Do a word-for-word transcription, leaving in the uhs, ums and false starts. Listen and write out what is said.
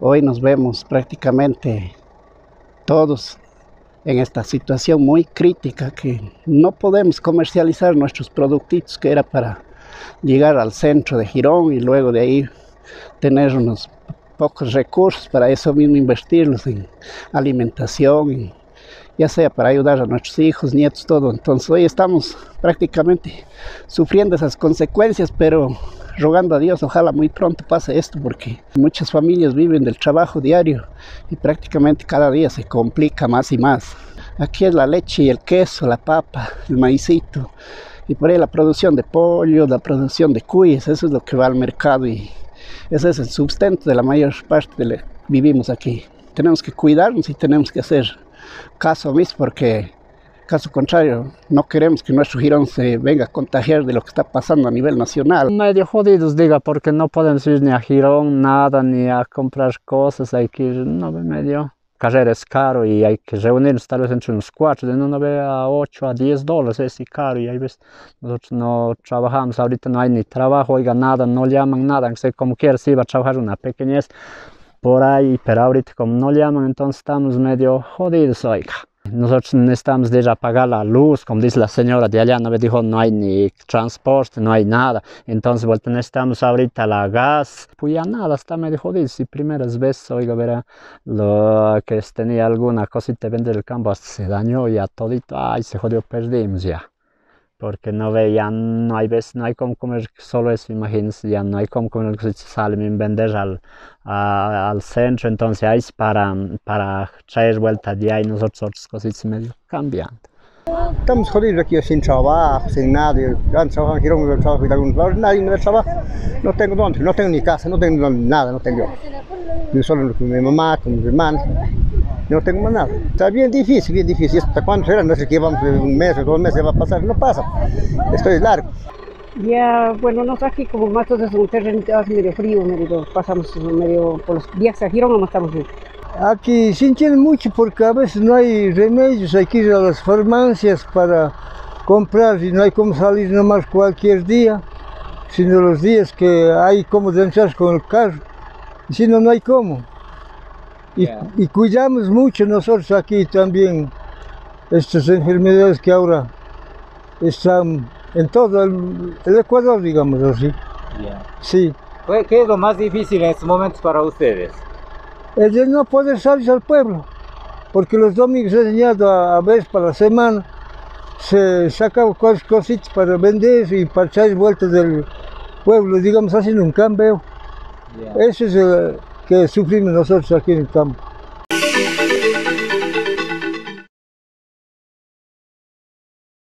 Hoy nos vemos prácticamente todos en esta situación muy crítica que no podemos comercializar nuestros productitos, que era para llegar al centro de Girón y luego de ahí tener unos pocos recursos para eso mismo invertirlos en alimentación, y ya sea para ayudar a nuestros hijos, nietos, todo. Entonces hoy estamos prácticamente sufriendo esas consecuencias, pero rogando a Dios, ojalá muy pronto pase esto, porque muchas familias viven del trabajo diario y prácticamente cada día se complica más y más. Aquí es la leche y el queso, la papa, el maicito, y por ahí la producción de pollo, la producción de cuyes, eso es lo que va al mercado y ese es el sustento de la mayor parte de lo que vivimos aquí. Tenemos que cuidarnos y tenemos que hacer caso omiso, porque caso contrario no queremos que nuestro Girón se venga a contagiar de lo que está pasando a nivel nacional. Medio jodidos, diga, porque no podemos ir ni a Girón, nada, ni a comprar cosas, hay que ir, no ve, medio. Carrera es caro y hay que reunirnos tal vez entre unos cuatro, de no ve a ocho, a diez dólares, es caro, y ahí ves, nosotros no trabajamos, ahorita no hay ni trabajo, oiga, nada, no llaman nada, no sé, como quiera, si iba a trabajar una pequeñez por ahí, pero ahorita como no llaman, entonces estamos medio jodidos, oiga. Nosotros necesitamos de ir a pagar la luz, como dice la señora de allá, no me dijo, no hay ni transporte, no hay nada, entonces vuelta necesitamos ahorita la gas, pues ya nada, está medio jodido. Si primeras veces, oiga, verá, lo que tenía alguna cosita de vender el campo, hasta se dañó ya todito, ay, se jodió, perdimos ya. Porque no ve, ya no hay veces, no hay como comer solo eso, imagínense, ya no hay como comer que se sale a vender al, a, al centro, entonces ahí es para, para traer vuelta de ahí nosotros otras cositas medio cambiando. Estamos jodidos aquí sin trabajo, sin nada. Antes trabajaba en Girón, yo trabajo en algunos lados, nadie me trabaja. No tengo dónde, no tengo ni casa, no tengo nada, no tengo. Yo solo con mi mamá, con mis hermanos. No tengo más nada. Está bien difícil, bien difícil. ¿Hasta cuándo será? No sé qué vamos, un mes o dos meses va a pasar. No pasa. Esto es largo. Ya, bueno, nosotros aquí como más es un terreno medio frío, medio, pasamos medio por los días a Girón, no estamos bien. Aquí sintiendo mucho porque a veces no hay remedios, hay que ir a las farmacias para comprar y no hay como salir nomás cualquier día, sino los días que hay como entrar con el carro, si no, no hay cómo. Y, yeah. y cuidamos mucho nosotros aquí también estas enfermedades que ahora están en todo el, el Ecuador, digamos así. Yeah. Sí. ¿Qué es lo más difícil en estos momentos para ustedes? Es de no poder salir al pueblo, porque los domingos he enseñado a, a veces para la semana, se sacan cositas para vender y para echar vueltas del pueblo, digamos, haciendo un cambio. Yeah. Eso es el que sufrimos nosotros aquí en el campo.